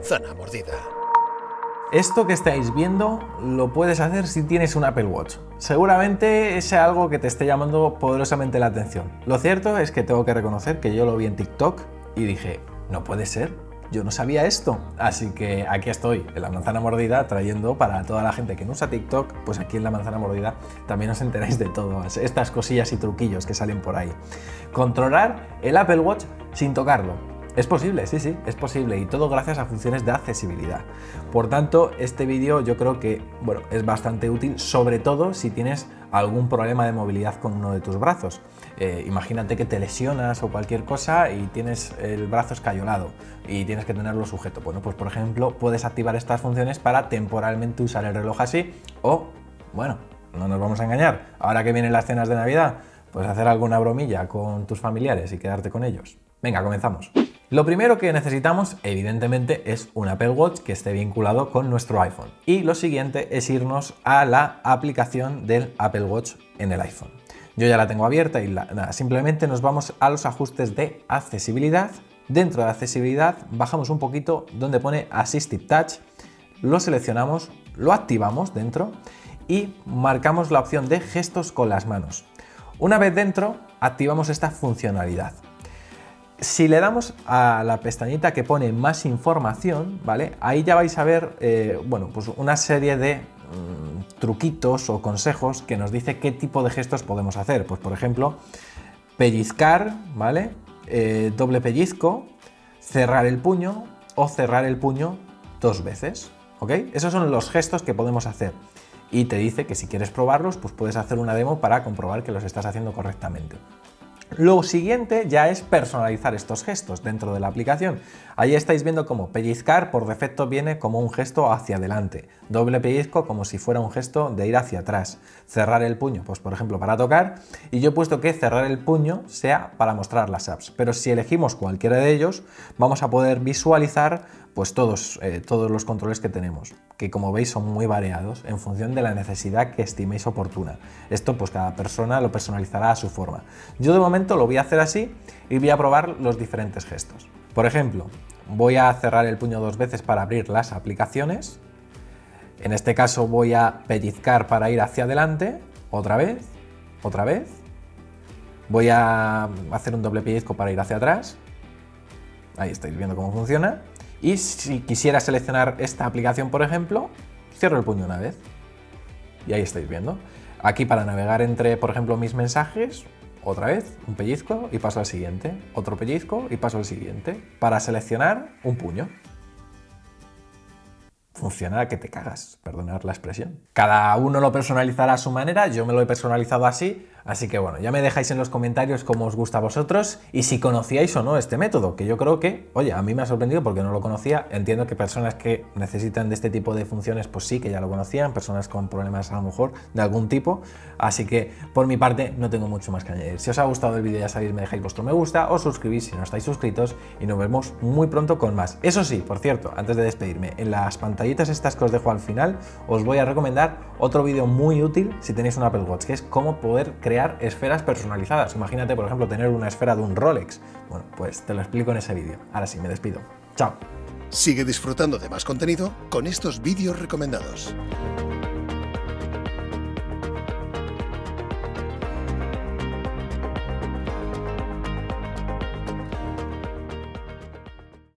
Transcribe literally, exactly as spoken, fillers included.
manzana mordida. Esto que estáis viendo lo puedes hacer si tienes un Apple Watch. Seguramente es algo que te esté llamando poderosamente la atención. Lo cierto es que tengo que reconocer que yo lo vi en TikTok y dije, no puede ser, yo no sabía esto. Así que aquí estoy, en la manzana mordida, trayendo para toda la gente que no usa TikTok, pues aquí en la manzana mordida también os enteráis de todas estas cosillas y truquillos que salen por ahí. Controlar el Apple Watch sin tocarlo. Es posible, sí, sí, es posible, y todo gracias a funciones de accesibilidad. Por tanto, este vídeo yo creo que, bueno, es bastante útil, sobre todo si tienes algún problema de movilidad con uno de tus brazos. Eh, imagínate que te lesionas o cualquier cosa y tienes el brazo escayolado y tienes que tenerlo sujeto. Bueno, pues por ejemplo, puedes activar estas funciones para temporalmente usar el reloj así o, bueno, no nos vamos a engañar, ahora que vienen las cenas de Navidad, pues hacer alguna bromilla con tus familiares y quedarte con ellos. Venga, comenzamos. Lo primero que necesitamos, evidentemente, es un Apple Watch que esté vinculado con nuestro iPhone. Y lo siguiente es irnos a la aplicación del Apple Watch en el iPhone. Yo ya la tengo abierta y la, nada, simplemente nos vamos a los ajustes de accesibilidad. Dentro de accesibilidad bajamos un poquito donde pone Assistive Touch, lo seleccionamos, lo activamos dentro y marcamos la opción de gestos con las manos. Una vez dentro, activamos esta funcionalidad. Si le damos a la pestañita que pone más información, ¿vale? Ahí ya vais a ver, eh, bueno, pues una serie de mmm, truquitos o consejos que nos dice qué tipo de gestos podemos hacer. Pues por ejemplo, pellizcar, ¿vale? Eh, doble pellizco, cerrar el puño o cerrar el puño dos veces, ¿ok? Esos son los gestos que podemos hacer. Y te dice que si quieres probarlos, pues puedes hacer una demo para comprobar que los estás haciendo correctamente. Lo siguiente ya es personalizar estos gestos dentro de la aplicación. Ahí estáis viendo cómo pellizcar por defecto viene como un gesto hacia adelante, doble pellizco como si fuera un gesto de ir hacia atrás, cerrar el puño, pues por ejemplo para tocar, y yo he puesto que cerrar el puño sea para mostrar las apps, pero si elegimos cualquiera de ellos vamos a poder visualizar pues todos, eh, todos los controles que tenemos, que como veis son muy variados en función de la necesidad que estiméis oportuna. Esto pues cada persona lo personalizará a su forma. Yo de momento lo voy a hacer así y voy a probar los diferentes gestos. Por ejemplo, voy a cerrar el puño dos veces para abrir las aplicaciones. En este caso voy a pellizcar para ir hacia adelante, otra vez, otra vez. Voy a hacer un doble pellizco para ir hacia atrás. Ahí estáis viendo cómo funciona. Y si quisiera seleccionar esta aplicación, por ejemplo, cierro el puño una vez. Y ahí estáis viendo. Aquí para navegar entre, por ejemplo, mis mensajes, otra vez, un pellizco y paso al siguiente. Otro pellizco y paso al siguiente. Para seleccionar un puño. Funciona que te cagas, perdonad la expresión. Cada uno lo personalizará a su manera, yo me lo he personalizado así, así que bueno, ya me dejáis en los comentarios cómo os gusta a vosotros y si conocíais o no este método, que yo creo que, oye, a mí me ha sorprendido porque no lo conocía. Entiendo que personas que necesitan de este tipo de funciones, pues sí, que ya lo conocían, personas con problemas a lo mejor de algún tipo, así que por mi parte no tengo mucho más que añadir. Si os ha gustado el vídeo ya sabéis, me dejáis vuestro me gusta, os suscribís si no estáis suscritos y nos vemos muy pronto con más. Eso sí, por cierto, antes de despedirme, en las pantallitas estas que os dejo al final, os voy a recomendar otro vídeo muy útil si tenéis un Apple Watch, que es cómo poder crear esferas personalizadas. Imagínate, por ejemplo, tener una esfera de un Rolex. Bueno, pues te lo explico en ese vídeo. Ahora sí, me despido. Chao. Sigue disfrutando de más contenido con estos vídeos recomendados.